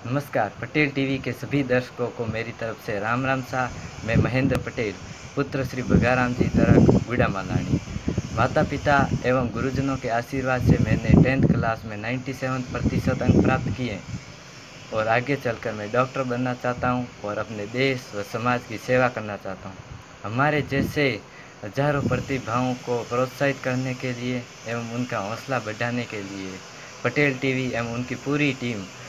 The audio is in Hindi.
नमस्कार। पटेल टीवी के सभी दर्शकों को मेरी तरफ से राम राम सा। मैं महेंद्र पटेल, पुत्र श्री भगाराम जी तरक गुड़ा मालानी। माता पिता एवं गुरुजनों के आशीर्वाद से मैंने 10th क्लास में 97% अंक प्राप्त किए और आगे चलकर मैं डॉक्टर बनना चाहता हूं और अपने देश व समाज की सेवा करना चाहता हूं। हमारे जैसे हजारों प्रतिभाओं को प्रोत्साहित करने के लिए एवं उनका हौसला बढ़ाने के लिए पटेल टीवी एवं उनकी पूरी टीम